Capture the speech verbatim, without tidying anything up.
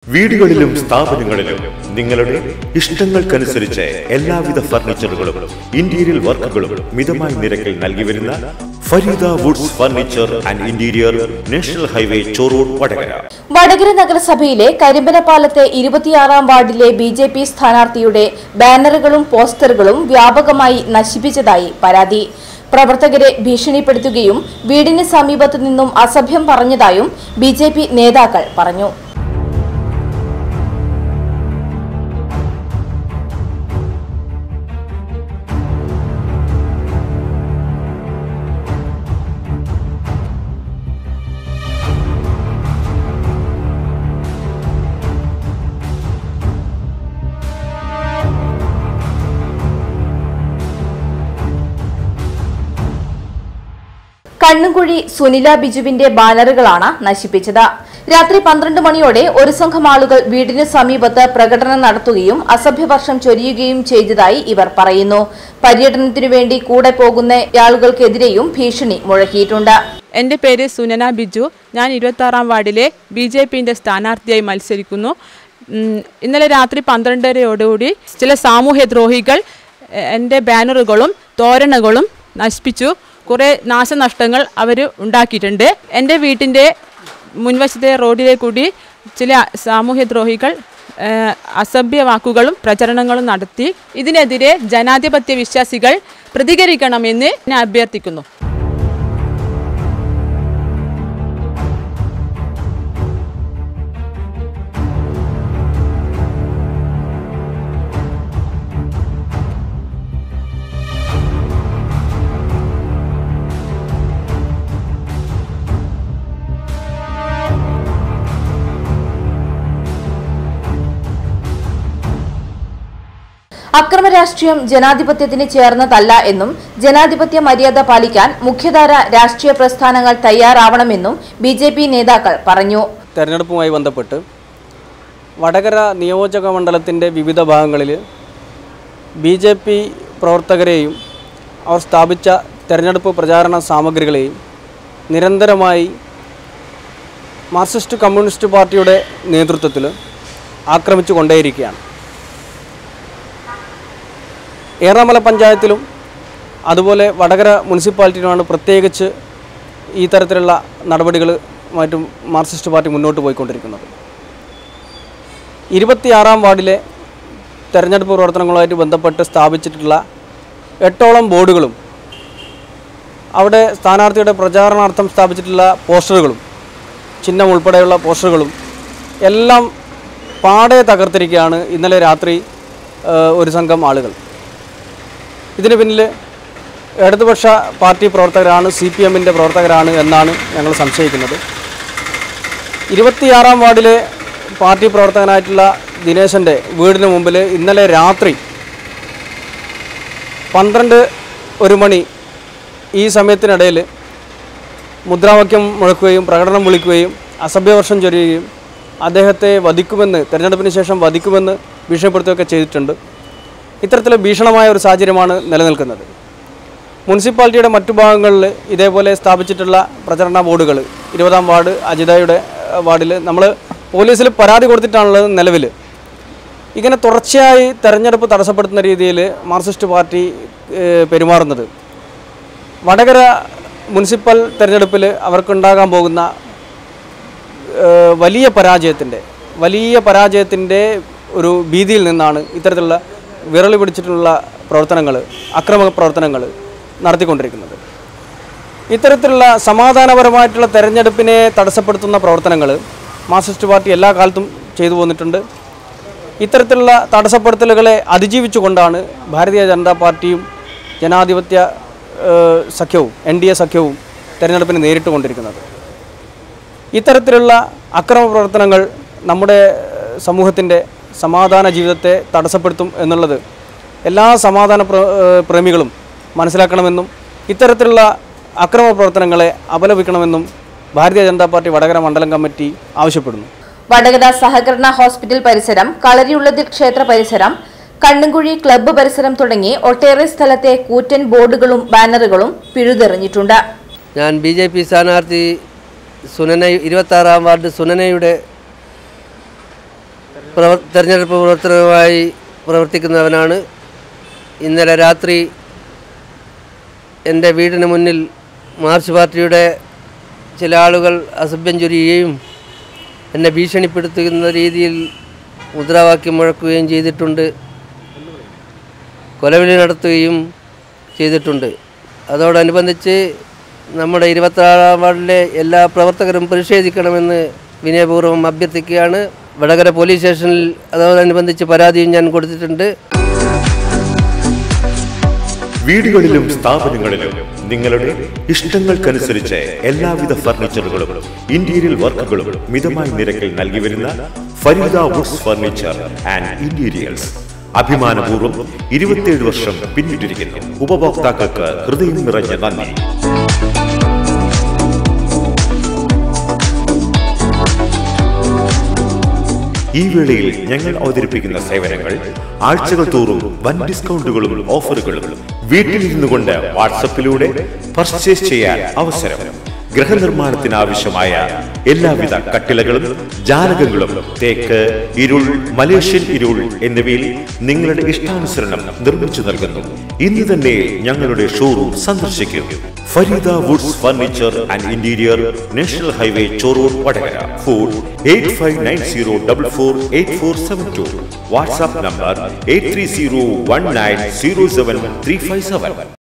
വീടുകളിലും സ്ഥാപനങ്ങളിലും നിങ്ങളുടെ ഇഷ്ടങ്ങൾക്കനുസരിച്ച് എല്ലാവിധ ഫർണിച്ചറുകളും ഇന്റീരിയർ വർക്കുകളും മിതമായ നിരക്കിൽ നൽകി വരുന്ന Fareeda woods furniture and interior, national highway Chorur, Vadakara. Vadakara നഗരസഭയിലെ കരിമ്പനപാലത്തെ ഇരുപത്തിയാറാം വാർഡിലെ ബി ജെ പി സ്ഥാനാർത്ഥിയുടെ ബാനറുകളും പോസ്റ്ററുകളും വ്യാപകമായി നശിപ്പിച്ചതായി പരാതി. പ്രവർത്തകരെ ഭീഷണിപ്പെടുത്തുകയും വീടിന് സമീപത്തു നിന്നും അസഭ്യം പറഞ്ഞതായും ബി ജെ പി നേതാക്കൾ പറഞ്ഞു. കണ്ണുകുഴി സുനില ബിജുവിന്റെ ബാനറുകളാണ് നശിപ്പിച്ചത്. രാത്രി പന്ത്രണ്ട് മണിയോടെ ഒരു സംഘം ആളുകൾ വീടിന് സമീപത്ത് പ്രകടനം നടത്തുകയും അസഭ്യവർഷം ചൊരിയുകയും ചെയ്തതായി ഇവർ പറയുന്നു. പര്യടനത്തിനു വേണ്ടി കൂടെ പോകുന്ന ആളുകൾക്കെതിരെയും ഭീഷണി മുഴക്കിയിട്ടുണ്ട്. എന്റെ പേര് സുനന ബിജു. ഞാൻ ഇരുപത്തി ആറാം വാർഡിലെ ബി ജെ പിന്റെ സ്ഥാനാർത്ഥിയായി മത്സരിക്കുന്നു. ഇന്നലെ രാത്രി പന്ത്രണ്ടരയോടുകൂടി ചില സാമൂഹ്യദ്രോഹികൾ എൻ്റെ ബാനറുകളും തോരണകളും നശിപ്പിച്ചു. കുറേ നാശനഷ്ടങ്ങൾ അവർ ഉണ്ടാക്കിയിട്ടുണ്ട്. എൻ്റെ വീട്ടിൻ്റെ മുൻവശത്തെ റോഡിലെ കൂടി ചില സാമൂഹ്യദ്രോഹികൾ അസഭ്യ വാക്കുകളും പ്രചരണങ്ങളും നടത്തി. ഇതിനെതിരെ ജനാധിപത്യ വിശ്വാസികൾ പ്രതികരിക്കണമെന്ന് ഞാൻ അഭ്യർത്ഥിക്കുന്നു. അക്രമ രാഷ്ട്രീയം ജനാധിപത്യത്തിന് ചേർന്നതല്ല എന്നും ജനാധിപത്യ മര്യാദ പാലിക്കാൻ മുഖ്യധാര രാഷ്ട്രീയ പ്രസ്ഥാനങ്ങൾ തയ്യാറാവണമെന്നും ബി ജെ പി നേതാക്കൾ പറഞ്ഞു. തെരഞ്ഞെടുപ്പുമായി ബന്ധപ്പെട്ട് വടകര നിയോജക മണ്ഡലത്തിൻ്റെ വിവിധ ഭാഗങ്ങളിൽ ബി ജെ പി പ്രവർത്തകരെയും അവർ സ്ഥാപിച്ച തെരഞ്ഞെടുപ്പ് പ്രചാരണ സാമഗ്രികളെയും നിരന്തരമായി മാർക്സിസ്റ്റ് കമ്മ്യൂണിസ്റ്റ് പാർട്ടിയുടെ നേതൃത്വത്തിൽ ആക്രമിച്ചു കൊണ്ടേയിരിക്കുകയാണ്. ഏറാമല പഞ്ചായത്തിലും അതുപോലെ വടകര മുനിസിപ്പാലിറ്റിയിലുമാണ് പ്രത്യേകിച്ച് ഈ തരത്തിലുള്ള നടപടികൾ മറ്റും മാർക്സിസ്റ്റ് പാർട്ടി മുന്നോട്ട് പോയിക്കൊണ്ടിരിക്കുന്നത്. ഇരുപത്തിയാറാം വാർഡിലെ തെരഞ്ഞെടുപ്പ് പ്രവർത്തനങ്ങളുമായിട്ട് ബന്ധപ്പെട്ട് സ്ഥാപിച്ചിട്ടുള്ള എട്ടോളം ബോർഡുകളും അവിടെ സ്ഥാനാർത്ഥിയുടെ പ്രചാരണാർത്ഥം സ്ഥാപിച്ചിട്ടുള്ള പോസ്റ്ററുകളും ചിഹ്നം ഉൾപ്പെടെയുള്ള പോസ്റ്ററുകളും എല്ലാം പാടെ തകർത്തിരിക്കുകയാണ് ഇന്നലെ രാത്രി ഒരു സംഘം ആളുകൾ. ഇതിന് പിന്നിൽ ഇടതുപക്ഷ പാർട്ടി പ്രവർത്തകരാണ്, സി പി എമ്മിൻ്റെ പ്രവർത്തകരാണ് എന്നാണ് ഞങ്ങൾ സംശയിക്കുന്നത്. ഇരുപത്തിയാറാം വാർഡിലെ പാർട്ടി പ്രവർത്തകനായിട്ടുള്ള ദിനേശൻ്റെ വീടിന് മുമ്പിൽ ഇന്നലെ രാത്രി പന്ത്രണ്ട് ഒരു മണി ഈ സമയത്തിനിടയിൽ മുദ്രാവാക്യം മുഴക്കുകയും പ്രകടനം വിളിക്കുകയും അസഭ്യവർഷം ചൊരിയുകയും അദ്ദേഹത്തെ വധിക്കുമെന്ന്, തെരഞ്ഞെടുപ്പിന് ശേഷം വധിക്കുമെന്ന് ഭീഷണിപ്പെടുത്തുകയൊക്കെ ചെയ്തിട്ടുണ്ട്. ഇത്തരത്തിലെ ഭീഷണമായ ഒരു സാഹചര്യമാണ് നിലനിൽക്കുന്നത്. മുനിസിപ്പാലിറ്റിയുടെ മറ്റു ഭാഗങ്ങളിൽ ഇതേപോലെ സ്ഥാപിച്ചിട്ടുള്ള പ്രചരണ ബോർഡുകൾ ഇരുപതാം വാർഡ് അജിതയുടെ വാർഡിൽ നമ്മൾ പോലീസിൽ പരാതി കൊടുത്തിട്ടാണുള്ളത്. നിലവിൽ ഇങ്ങനെ തുടർച്ചയായി തെരഞ്ഞെടുപ്പ് തടസ്സപ്പെടുത്തുന്ന രീതിയിൽ മാർക്സിസ്റ്റ് പാർട്ടി പെരുമാറുന്നത് വടകര മുനിസിപ്പൽ തെരഞ്ഞെടുപ്പിൽ അവർക്കുണ്ടാകാൻ പോകുന്ന വലിയ പരാജയത്തിൻ്റെ വലിയ പരാജയത്തിൻ്റെ ഒരു ഭീതിയിൽ നിന്നാണ് ഇത്തരത്തിലുള്ള വിരളി പിടിച്ചിട്ടുള്ള പ്രവർത്തനങ്ങൾ, അക്രമ പ്രവർത്തനങ്ങൾ നടത്തിക്കൊണ്ടിരിക്കുന്നത്. ഇത്തരത്തിലുള്ള സമാധാനപരമായിട്ടുള്ള തെരഞ്ഞെടുപ്പിനെ തടസ്സപ്പെടുത്തുന്ന പ്രവർത്തനങ്ങൾ മാർക്സിസ്റ്റ് പാർട്ടി എല്ലാ കാലത്തും ചെയ്തു പോന്നിട്ടുണ്ട്. ഇത്തരത്തിലുള്ള തടസ്സപ്പെടുത്തലുകളെ അതിജീവിച്ചുകൊണ്ടാണ് ഭാരതീയ ജനതാ പാർട്ടിയും ജനാധിപത്യ സഖ്യവും എൻ ഡി എ സഖ്യവും തെരഞ്ഞെടുപ്പിനെ നേരിട്ടുകൊണ്ടിരിക്കുന്നത്. ഇത്തരത്തിലുള്ള അക്രമ പ്രവർത്തനങ്ങൾ നമ്മുടെ സമൂഹത്തിൻ്റെ സമാധാന ജീവിതത്തെ തടസ്സപ്പെടുത്തും എന്നുള്ളത് എല്ലാ സമാധാന പ്രേമികളും മനസ്സിലാക്കണമെന്നും ഇത്തരത്തിലുള്ള അക്രമ പ്രവർത്തനങ്ങളെ അപലപിക്കണമെന്നും ഭാരതീയ ജനതാ പാർട്ടി വടകര മണ്ഡലം കമ്മിറ്റി ആവശ്യപ്പെടുന്നു. വടകര സഹകരണ ഹോസ്പിറ്റൽ പരിസരം, കളരിയുള്ളതിൽ ക്ഷേത്ര പരിസരം, കണ്ണുകുഴി ക്ലബ്ബ് പരിസരം തുടങ്ങി ഒട്ടേറെ സ്ഥലത്തെ കൂറ്റൻ ബോർഡുകളും ബാനറുകളും പിഴുതെറിഞ്ഞിട്ടുണ്ട്. ഞാൻ ബി ജെ പി സ്ഥാനാർത്ഥി സുനന ഇരുപത്തി ആറാം വാർഡ് സുനനയുടെ പ്രവർ തെരഞ്ഞെടുപ്പ് പ്രവർത്തനവുമായി പ്രവർത്തിക്കുന്നവനാണ്. ഇന്നലെ രാത്രി എൻ്റെ വീടിന് മുന്നിൽ മാർച്ച് പാർട്ടിയുടെ ചില ആളുകൾ അസഭ്യം ചൊരിയുകയും എന്നെ ഭീഷണിപ്പെടുത്തുന്ന രീതിയിൽ മുദ്രാവാക്യം മുഴക്കുകയും ചെയ്തിട്ടുണ്ട്, കൊലവിളി നടത്തുകയും ചെയ്തിട്ടുണ്ട്. അതോടനുബന്ധിച്ച് നമ്മുടെ ഇരുപത്താറാം വാർഡിലെ എല്ലാ പ്രവർത്തകരും പ്രതിഷേധിക്കണമെന്ന് വിനയപൂർവ്വം അഭ്യർത്ഥിക്കുകയാണ്. വടകര പോലീസ് സ്റ്റേഷനിൽ അതോടനുബന്ധിച്ച് പരാതിയും ഞാൻ കൊടുത്തിട്ടുണ്ട്. വീടുകളിലും സ്ഥാപനങ്ങളിലും നിങ്ങളുടെ ഇഷ്ടങ്ങൾക്കനുസരിച്ച് എല്ലാവിധ ഫർണിച്ചറുകളും ഇന്റീരിയർ വർക്കുകളും മിതമായ നിരക്കിൽ നൽകി വരുന്ന Fareeda woods furniture and interiors അഭിമാനപൂർവ്വം ഇരുപത്തിയേഴ് വർഷം പിന്നിട്ടിരിക്കുന്നു. ഉപഭോക്താക്കൾക്ക് ഹൃദയം നിറഞ്ഞ നന്ദി. ഈ വേളയിൽ ഞങ്ങൾ അവതരിപ്പിക്കുന്ന സേവനങ്ങൾ ആഴ്ചകൾ തോറും വൻ ഡിസ്കൗണ്ടുകളും ഓഫറുകളും, വീട്ടിലിരുന്നു കൊണ്ട് വാട്സപ്പിലൂടെ പർച്ചേസ് ചെയ്യാൻ അവസരം, ഗൃഹനിർമ്മാണത്തിനാവശ്യമായ എല്ലാവിധ കട്ടിലകളും ജാലകങ്ങളും തേക്ക്, ഇരുൾ, മലേഷ്യൻ ഇരുൾ എന്നിവയിൽ നിങ്ങളുടെ ഇഷ്ടാനുസരണം നിർമ്മിച്ചു നൽകുന്നു. ഇന്ന് തന്നെ ഞങ്ങളുടെ ഷോറൂം സന്ദർശിക്കൂ. Fareeda woods furniture and interior, national highway Chorur, Vadakara. Phone eight five nine zero double four eight four seven two. WhatsApp number eight three zero one nine zero seven three five seven.